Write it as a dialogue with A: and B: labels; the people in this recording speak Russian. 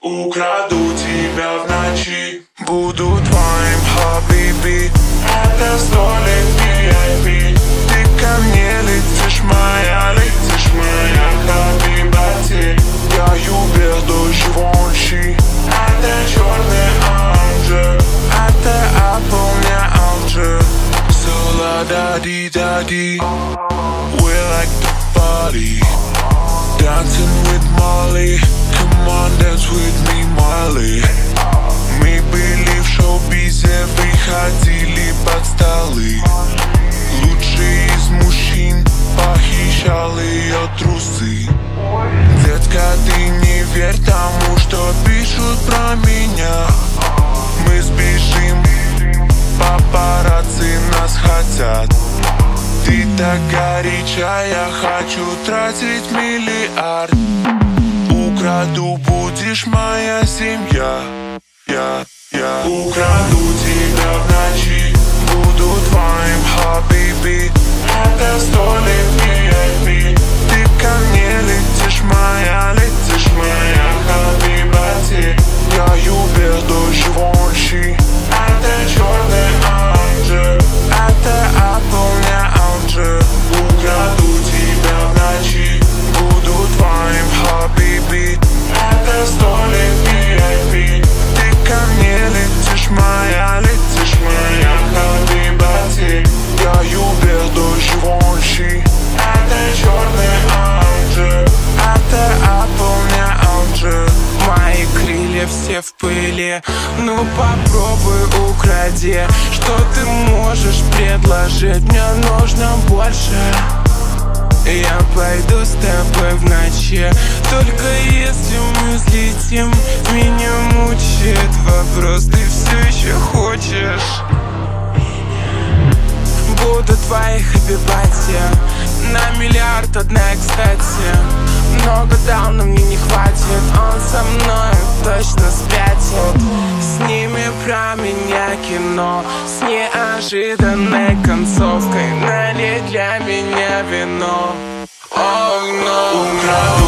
A: Украду тебя в ночи, буду твоим хабиби. Это столик VIP. Ты ко мне летишь моя хабибати. Я юбер дождь вонши. Это черный ангел, это Apple, не Alger. So la da di da di. We like to party, dancing with Molly. Come on, dance with me, Molly. Мы были в шоу-бизе, приходили под столы. Лучший из мужчин похищал ее трусы. Детка, ты не верь тому, что пишут про меня. Мы сбежим, папарацци нас хотят. Ты так горячая, я хочу тратить миллиард. Украду, будешь моя семья. Я украду тебя в ночи, буду твоим хабиби. Это столик VIP. Ты ко мне летишь моя хабибати. Я юбер дождь вонши. Это черный ангел, это Apple, не Alger. Украду тебя в ночи, буду твоим хабиби. Это столик VIP. Ты ко мне летишь моя хабибати. Я юбер дождь вонши. Это черный ангел, это Apple, не Alger. Мои крылья все в пыли, ну попробуй укради. Что ты можешь предложить? Мне нужно больше. Я пойду с тобой в ночи, только если мы взлетим. Меня мучает вопрос, ты все еще хочешь? Буду твоей хабибати, на миллиард одна, кстати. Много дал, но мне не хватит. Он со мной точно спятит. Сними про меня кино с неожиданной концовкой. Налей для меня вино. Oh no.